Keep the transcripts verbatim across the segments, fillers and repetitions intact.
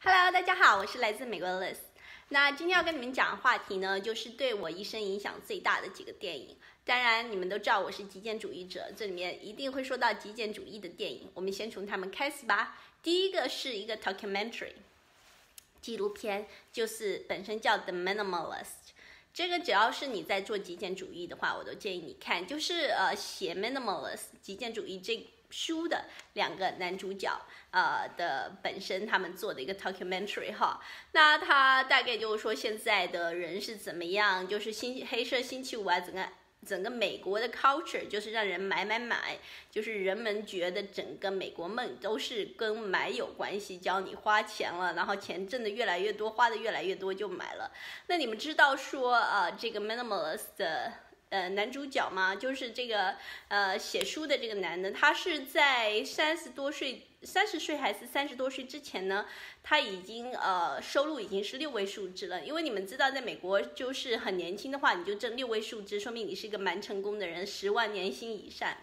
Hello， 大家好，我是来自美国的 Liz。那今天要跟你们讲的话题呢，就是对我一生影响最大的几个电影。当然，你们都知道我是极简主义者，这里面一定会说到极简主义的电影。我们先从他们开始吧。第一个是一个 documentary 纪录片，就是本身叫 The Minimalist。这个只要是你在做极简主义的话，我都建议你看。就是呃，写 Minimalist 极简主义这书的两个男主角，呃的本身他们做的一个 documentary 哈。那他大概就是说现在的人是怎么样，就是星黑色星期五啊，整个整个美国的 culture 就是让人买买买，就是人们觉得整个美国梦都是跟买有关系，只要你花钱了，然后钱挣的越来越多，花的越来越多就买了。那你们知道说呃这个 minimalist 的呃，男主角嘛，就是这个呃写书的这个男的，他是在三十多岁、三十岁还是三十多岁之前呢，他已经呃收入已经是六位数字了。因为你们知道，在美国就是很年轻的话，你就挣六位数字，说明你是一个蛮成功的人，十万年薪以上。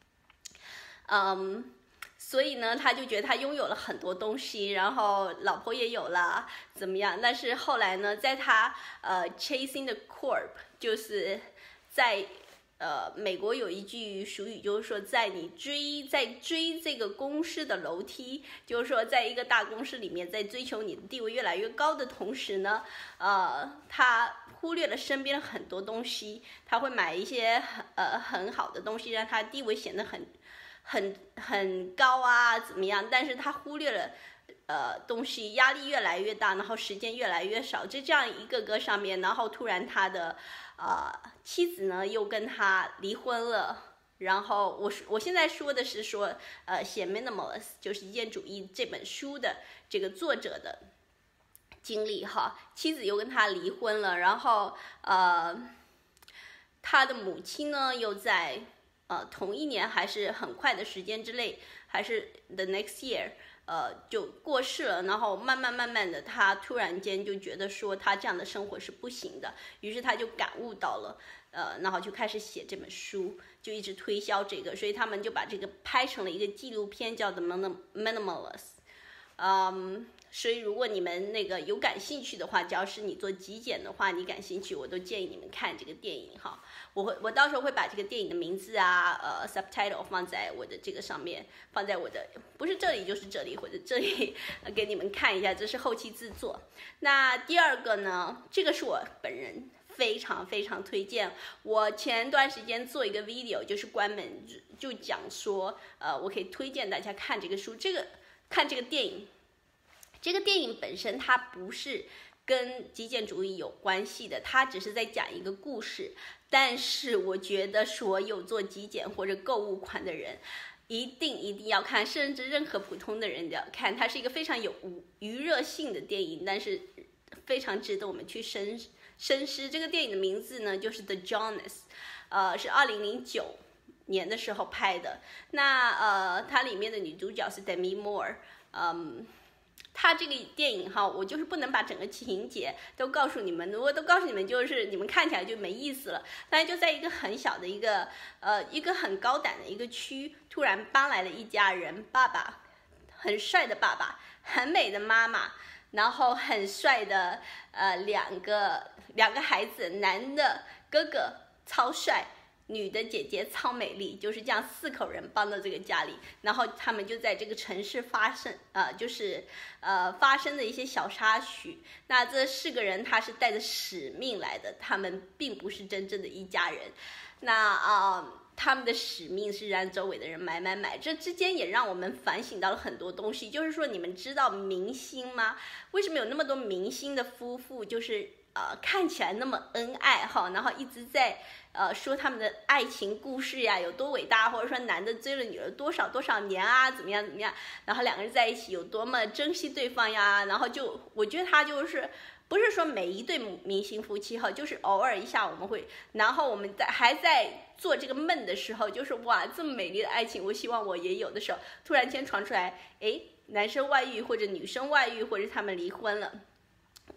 嗯。所以呢，他就觉得他拥有了很多东西，然后老婆也有了，怎么样？但是后来呢，在他呃 chasing the corp， 就是在呃美国有一句俗语，就是说，在你追在追这个公司的楼梯，就是说，在一个大公司里面，在追求你的地位越来越高的同时呢，呃，他忽略了身边的很多东西，他会买一些呃很好的东西，让他地位显得很。很很高啊，怎么样？但是他忽略了，呃，东西压力越来越大，然后时间越来越少，就这样一个个上面，然后突然他的呃妻子呢又跟他离婚了。然后我我现在说的是说，呃，写 Minimalist 就是极简主义这本书的这个作者的经历哈，妻子又跟他离婚了，然后呃，他的母亲呢又在。呃，同一年还是很快的时间之内，还是 the next year， 呃，就过世了。然后慢慢慢慢的，他突然间就觉得说他这样的生活是不行的，于是他就感悟到了，呃，然后就开始写这本书，就一直推销这个，所以他们就把这个拍成了一个纪录片，叫 The Minimalist。嗯，所以如果你们那个有感兴趣的话，只要是你做极简的话，你感兴趣，我都建议你们看这个电影哈。我会，我到时候会把这个电影的名字啊，呃 ，subtitle 放在我的这个上面，放在我的不是这里就是这里或者这里，呃，给你们看一下，这是后期制作。那第二个呢，这个是我本人非常非常推荐。我前段时间做一个 video， 就是关门就讲说，呃，我可以推荐大家看这个书，这个看这个电影。这个电影本身它不是跟极简主义有关系的，它只是在讲一个故事。但是我觉得所有做极简或者购物狂的人一定一定要看，甚至任何普通的人都要看。它是一个非常有娱乐性的电影，但是非常值得我们去深深思。这个电影的名字呢就是 The Jonas， 呃，是二零零九年的时候拍的。那呃，它里面的女主角是 Demi Moore， 嗯。他这个电影哈，我就是不能把整个情节都告诉你们，如果都告诉你们，就是你们看起来就没意思了。但是就在一个很小的一个呃一个很高档的一个区，突然搬来了一家人，爸爸很帅的爸爸，很美的妈妈，然后很帅的呃两个两个孩子，男的哥哥超帅。女的姐姐超美丽，就是这样四口人搬到这个家里，然后他们就在这个城市发生，呃，就是呃发生的一些小插曲。那这四个人他是带着使命来的，他们并不是真正的一家人。那啊、呃，他们的使命是让周围的人买买买。这之间也让我们反省到了很多东西，就是说你们知道明星吗？为什么有那么多明星的夫妇就是？呃，看起来那么恩爱哈，然后一直在呃说他们的爱情故事呀有多伟大，或者说男的追了女的多少多少年啊，怎么样怎么样，然后两个人在一起有多么珍惜对方呀，然后就我觉得他就是不是说每一对明星夫妻哈，就是偶尔一下我们会，然后我们在还在做这个梦的时候，就是哇这么美丽的爱情，我希望我也有的时候，突然间传出来，哎，男生外遇或者女生外遇或者他们离婚了。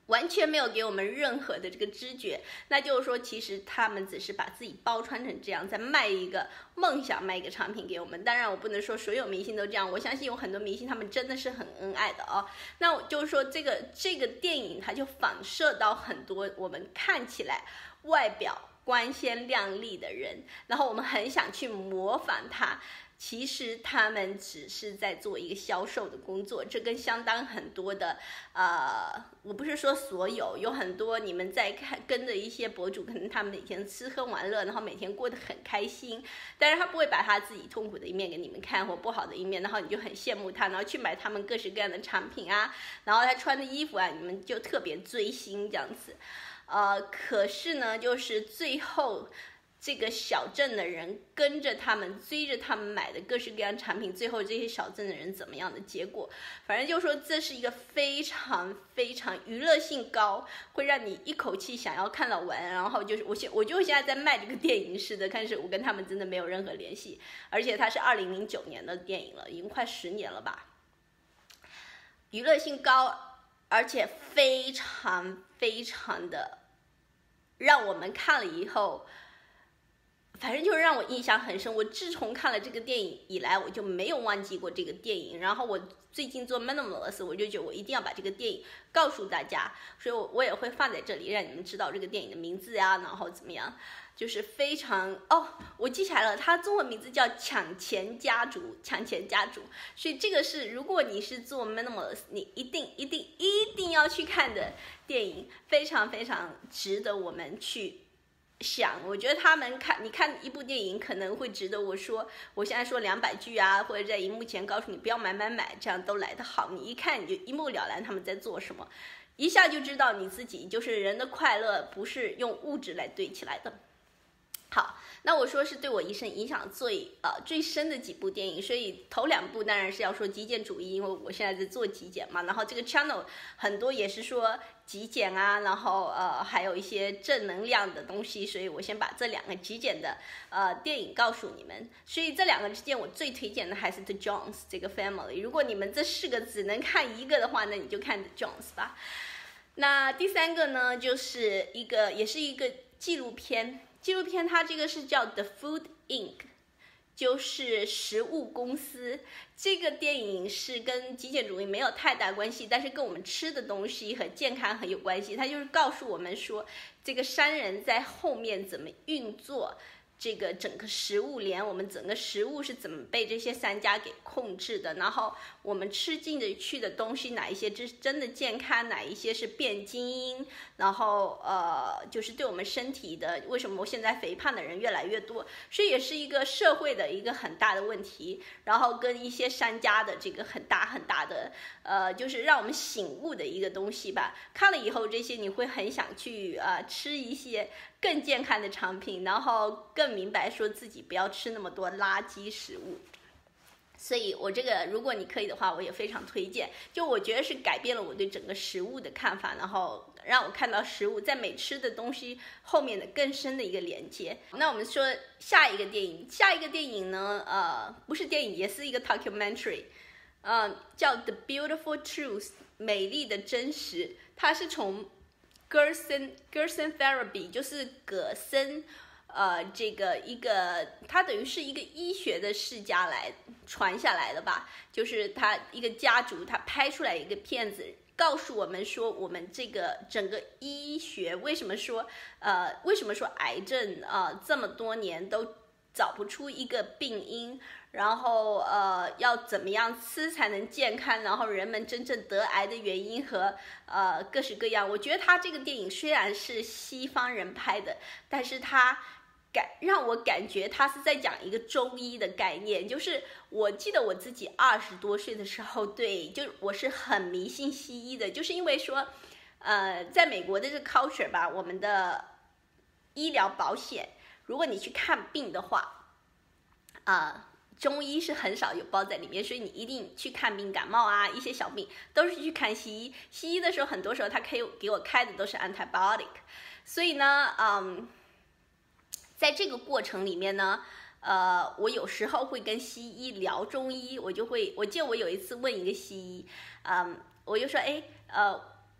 完全没有给我们任何的这个知觉，那就是说，其实他们只是把自己包装成这样，在卖一个梦想，卖一个产品给我们。当然，我不能说所有明星都这样，我相信有很多明星他们真的是很恩爱的哦。那我就是说，这个这个电影它就反射到很多我们看起来外表光鲜亮丽的人，然后我们很想去模仿他。其实他们只是在做一个销售的工作，这跟相当很多的，呃，我不是说所有，有很多你们在看跟着一些博主，可能他们每天吃喝玩乐，然后每天过得很开心，但是他不会把他自己痛苦的一面给你们看，或不好的一面，然后你就很羡慕他，然后去买他们各式各样的产品啊，然后他穿的衣服啊，你们就特别追星这样子，呃，可是呢，就是最后。这个小镇的人跟着他们追着他们买的各式各样产品，最后这些小镇的人怎么样的结果？反正就说这是一个非常非常娱乐性高，会让你一口气想要看到完。然后就是我现我就现在在卖这个电影似的，但是我跟他们真的没有任何联系，而且它是二零零九年的电影了，已经快十年了吧。娱乐性高，而且非常非常的让我们看了以后。反正就是让我印象很深，我自从看了这个电影以来，我就没有忘记过这个电影。然后我最近做 Minimalist， 我就觉得我一定要把这个电影告诉大家，所以我我也会放在这里，让你们知道这个电影的名字呀，然后怎么样，就是非常哦，我记起来了，它中文名字叫《抢钱家族》，抢钱家族。所以这个是如果你是做 Minimalist， 你一定一定一定要去看的电影，非常非常值得我们去。想，我觉得他们看，你看一部电影可能会值得我说，我现在说两百句啊，或者在荧幕前告诉你不要买买买，这样都来得好。你一看你就一目了然他们在做什么，一下就知道你自己就是人的快乐不是用物质来堆起来的。好，那我说是对我一生影响最呃最深的几部电影，所以头两部当然是要说极简主义，因为我现在在做极简嘛，然后这个 channel 很多也是说极简啊，然后呃还有一些正能量的东西，所以我先把这两个极简的呃电影告诉你们。所以这两个之间我最推荐的还是 The Jones 这个 family。如果你们这四个只能看一个的话，那你就看 The Jones 吧。那第三个呢，就是一个也是一个纪录片。纪录片它这个是叫 The Food Incorporated， 就是食物公司。这个电影是跟极简主义没有太大关系，但是跟我们吃的东西和健康很有关系。它就是告诉我们说，这个商人在后面怎么运作这个整个食物链，我们整个食物是怎么被这些商家给控制的，然后我们吃进的去的东西哪一些是真的健康，哪一些是变基因，然后呃就是对我们身体的，为什么现在肥胖的人越来越多，所以也是一个社会的一个很大的问题，然后跟一些商家的这个很大很大的呃就是让我们醒悟的一个东西吧。看了以后这些你会很想去呃吃一些更健康的产品，然后更明白说自己不要吃那么多垃圾食物。所以我这个如果你可以的话，我也非常推荐，就我觉得是改变了我对整个食物的看法，然后让我看到食物在每吃的东西后面的更深的一个连接。那我们说下一个电影，下一个电影呢呃不是电影，也是一个 documentary， 呃叫 The Beautiful Truth， 美丽的真实。它是从Gerson Gerson Therapy， 就是葛森呃，这个一个，它等于是一个医学的世家来传下来的吧，就是他一个家族，他拍出来一个片子，告诉我们说，我们这个整个医学为什么说，呃，为什么说癌症啊、呃、这么多年都找不出一个病因，然后呃要怎么样吃才能健康，然后人们真正得癌的原因和呃各式各样。我觉得他这个电影虽然是西方人拍的，但是他感让我感觉他是在讲一个中医的概念。就是我记得我自己二十多岁的时候，对，就我是很迷信西医的，就是因为说呃在美国的这个 culture 吧，我们的医疗保险，如果你去看病的话啊、呃中医是很少有包在里面，所以你一定去看病，感冒啊一些小病都是去看西医。西医的时候很多时候他可以给我开的都是 antibiotic， 所以呢嗯在这个过程里面呢，呃，我有时候会跟西医聊中医，我就会，我记得我有一次问一个西医，嗯，我就说，哎，呃，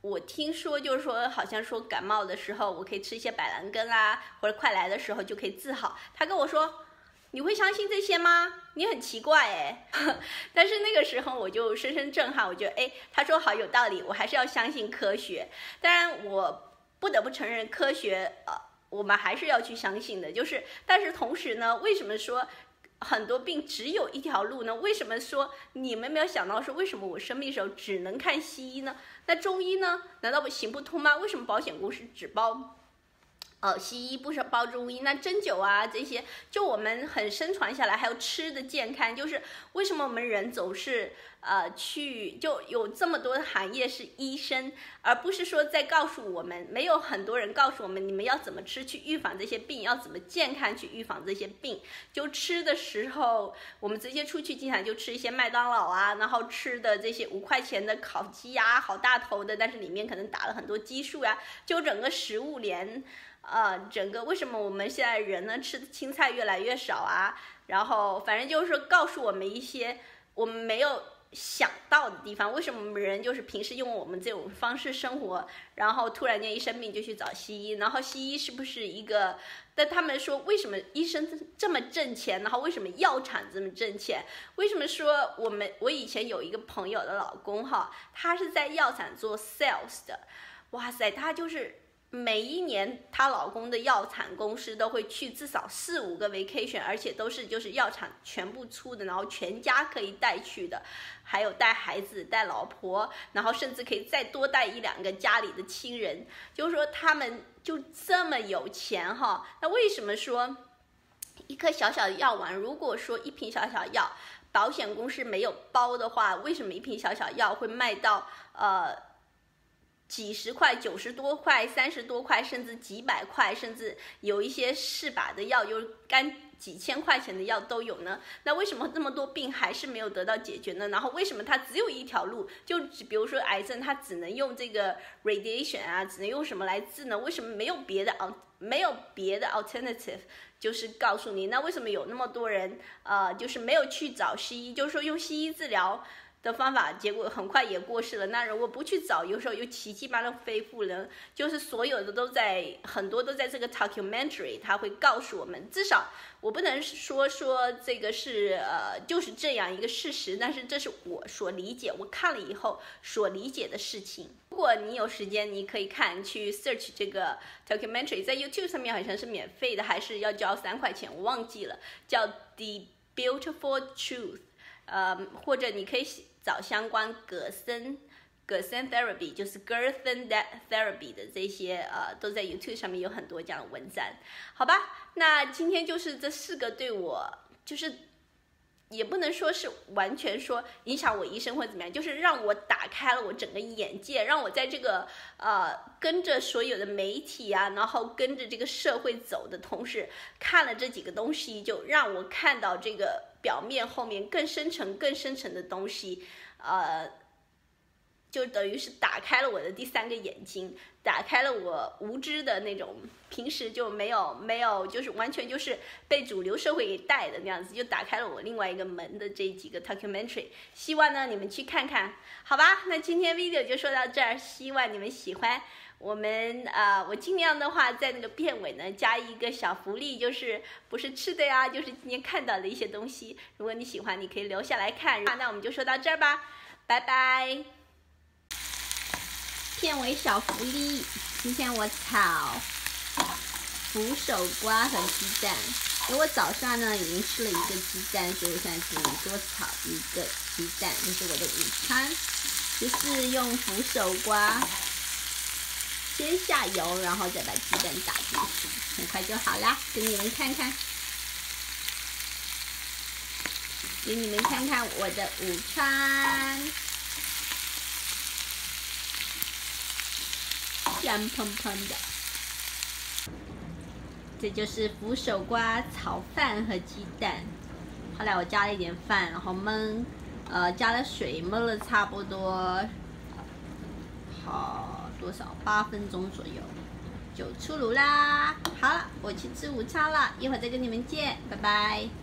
我听说就是说，好像说感冒的时候，我可以吃一些百兰根啊，或者快来的时候就可以治好。他跟我说，你会相信这些吗？你很奇怪哎。但是那个时候我就深深震撼，我觉得哎，他说好有道理，我还是要相信科学。当然我不得不承认，科学呃，我们还是要去相信的。就是，但是同时呢，为什么说很多病只有一条路呢？为什么说你们没有想到说，为什么我生病的时候只能看西医呢？那中医呢？难道不行不通吗？为什么保险公司只包呃西医，不是包中医？那针灸啊这些，就我们很生传下来，还有吃的健康，就是为什么我们人总是呃去就有这么多的行业是医生，而不是说在告诉我们，没有很多人告诉我们你们要怎么吃去预防这些病，要怎么健康去预防这些病。就吃的时候，我们直接出去经常就吃一些麦当劳啊，然后吃的这些五块钱的烤鸡呀、啊，好大头的，但是里面可能打了很多激素呀、啊，就整个食物连。呃，整个为什么我们现在人呢吃的青菜越来越少啊？然后反正就是说告诉我们一些我们没有想到的地方。为什么我们人就是平时用我们这种方式生活，然后突然间一生病就去找西医？然后西医是不是一个？但他们说为什么医生这么挣钱？然后为什么药厂这么挣钱？为什么说我们我以前有一个朋友的老公哈，他是在药厂做 sales 的，哇塞，他就是。每一年，她老公的药厂公司都会去至少四五个 vacation， 而且都是就是药厂全部出的，然后全家可以带去的，还有带孩子、带老婆，然后甚至可以再多带一两个家里的亲人。就是说他们就这么有钱哈。那为什么说一颗小小的药丸，如果说一瓶小小药，保险公司没有包的话，为什么一瓶小小药会卖到呃？几十块、九十多块、三十多块，甚至几百块，甚至有一些试把的药，有干几千块钱的药都有呢。那为什么这么多病还是没有得到解决呢？然后为什么它只有一条路？就比如说癌症，它只能用这个 radiation 啊，只能用什么来治呢？为什么没有别的没有别的 alternative？ 就是告诉你，那为什么有那么多人呃，就是没有去找西医？就是说用西医治疗的方法，结果很快也过世了。那如果不去找，有时候又奇迹般的恢复了。就是所有的都在，很多都在这个 documentary， 他会告诉我们。至少我不能说说这个是呃就是这样一个事实，但是这是我所理解，我看了以后所理解的事情。如果你有时间，你可以看去 search 这个 documentary， 在 YouTube 上面好像是免费的，还是要交三块钱，我忘记了，叫 The Beautiful Truth。呃，或者你可以找相关葛森葛森 therapy， 就是 Gerson therapy 的这些呃，都在 YouTube 上面有很多这样的文章，好吧？那今天就是这四个对我，就是也不能说是完全说影响我一生或怎么样，就是让我打开了我整个眼界，让我在这个呃跟着所有的媒体啊，然后跟着这个社会走的同时，看了这几个东西，就让我看到这个表面后面更深层、更深层的东西，呃，就等于是打开了我的第三个眼睛，打开了我无知的那种，平时就没有没有，就是完全就是被主流社会给带的那样子，就打开了我另外一个门的这几个 documentary。希望呢你们去看看，好吧？那今天 video 就说到这儿，希望你们喜欢。我们啊、呃，我尽量的话在那个片尾呢加一个小福利，就是不是吃的呀，就是今天看到的一些东西。如果你喜欢，你可以留下来看。那我们就说到这儿吧，拜拜。片尾小福利，今天我炒腐手瓜和鸡蛋，因为我早上呢已经吃了一个鸡蛋，所以我现在只能多炒一个鸡蛋，这是我的午餐，就是用腐手瓜先下油，然后再把鸡蛋打进去，很快就好啦。给你们看看，给你们看看我的午餐，香喷喷的。这就是腐手瓜炒饭和鸡蛋。后来我加了一点饭，然后焖，呃，加了水焖了差不多，好。多少？八分钟左右就出炉啦！好了，我去吃午餐了，一会儿再跟你们见，拜拜。